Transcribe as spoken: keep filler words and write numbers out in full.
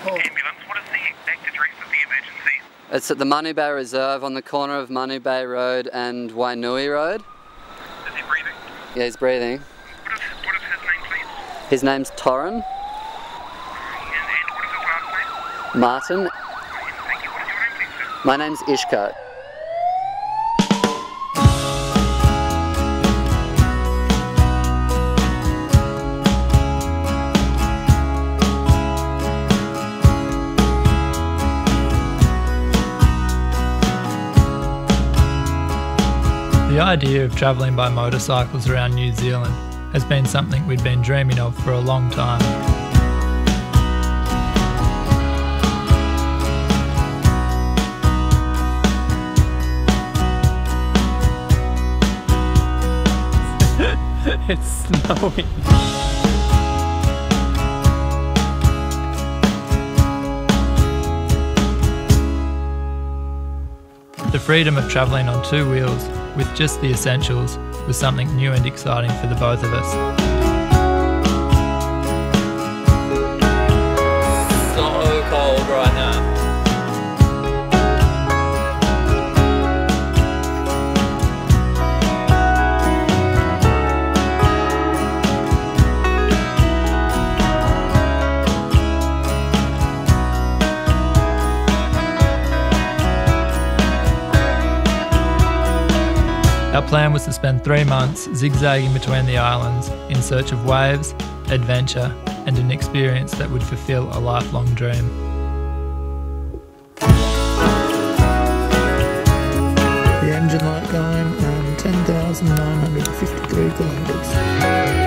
Ambulance, what is the exact address of the emergency? It's at the Manu Bay Reserve on the corner of Manu Bay Road and Wainui Road. Is he breathing? Yeah, he's breathing. What is, what is his name, please? His name's Torren And, and what is his last name? Martyn. Thank you. What is your name, please, sir? My name's Ishka. The idea of travelling by motorcycles around New Zealand has been something we'd been dreaming of for a long time. It's snowing. The freedom of travelling on two wheels with just the essentials was something new and exciting for the both of us. So cold right now. Our plan was to spend three months zigzagging between the islands in search of waves, adventure, and an experience that would fulfill a lifelong dream. The engine light going and ten thousand nine hundred fifty-three kilometres.